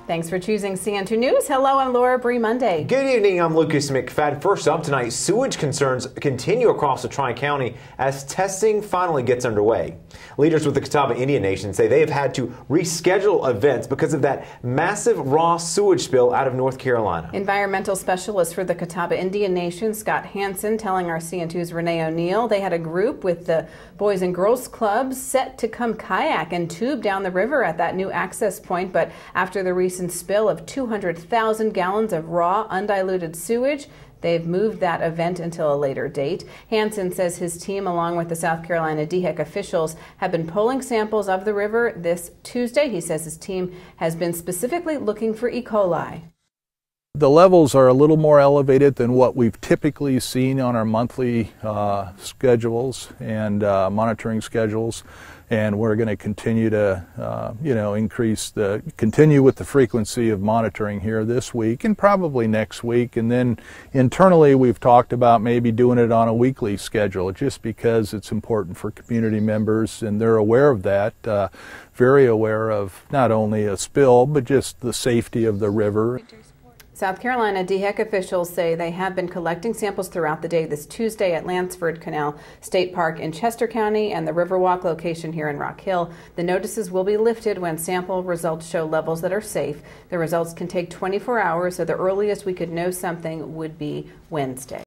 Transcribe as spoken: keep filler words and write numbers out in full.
Thanks for choosing C N two News. Hello, I'm Laura Bree Monday. Good evening, I'm Lucas McFadden. First up tonight, sewage concerns continue across the Tri-County as testing finally gets underway. Leaders with the Catawba Indian Nation say they have had to reschedule events because of that massive raw sewage spill out of North Carolina. Environmental specialist for the Catawba Indian Nation, Scott Hansen, telling our C N two's Renee O'Neill they had a group with the Boys and Girls Clubs set to come kayak and tube down the river at that new access point, but after the recent spill of two hundred thousand gallons of raw, undiluted sewage, they've moved that event until a later date. Hansen says his team, along with the South Carolina D H E C officials, have been pulling samples of the river this Tuesday. He says his team has been specifically looking for E. coli. The levels are a little more elevated than what we've typically seen on our monthly uh, schedules and uh, monitoring schedules, and we're going to continue to, uh, you know, increase the, continue with the frequency of monitoring here this week and probably next week. And then internally, we've talked about maybe doing it on a weekly schedule, just because it's important for community members, and they're aware of that, uh, very aware of not only a spill, but just the safety of the river. South Carolina D H E C officials say they have been collecting samples throughout the day this Tuesday at Lansford Canal State Park in Chester County and the Riverwalk location here in Rock Hill. The notices will be lifted when sample results show levels that are safe. The results can take twenty-four hours, so the earliest we could know something would be Wednesday.